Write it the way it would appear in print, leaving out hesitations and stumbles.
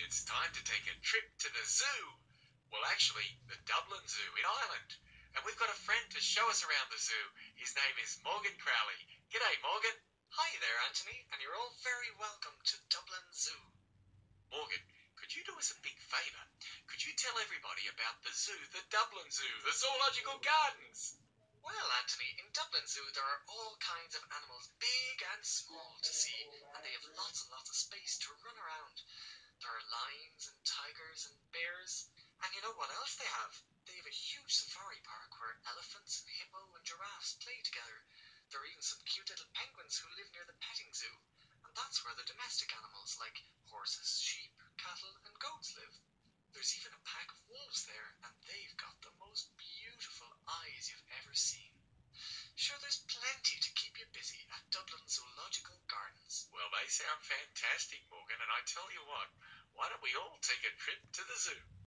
it's time to take a trip to the zoo. Well, actually, the Dublin Zoo in Ireland. And we've got a friend to show us around the zoo. His name is Morgan Crowley. G'day, Morgan. Hi there, Anthony, and you're all very welcome to Dublin Zoo. Morgan, could you do us a big favour? Could you tell everybody about the zoo, the Dublin Zoo, the Zoological Gardens? Well, Anthony, in Dublin Zoo there are all kinds of animals, big and small, to see, and they have lots and lots of space to run around. There are lions and tigers and bears, and you know what else they have? They have a huge safari park where elephants and hippo and giraffes play together. There are even some cute little penguins who live near the petting zoo, and that's where the domestic animals like horses, sheep, cattle, and goats live. There's even a pack of wolves there, and they've got the most beautiful eyes you've ever seen. Sure, there's plenty to keep you busy at Dublin Zoological Gardens. Well, they sound fantastic, Morgan, and I tell you what, why don't we all take a trip to the zoo?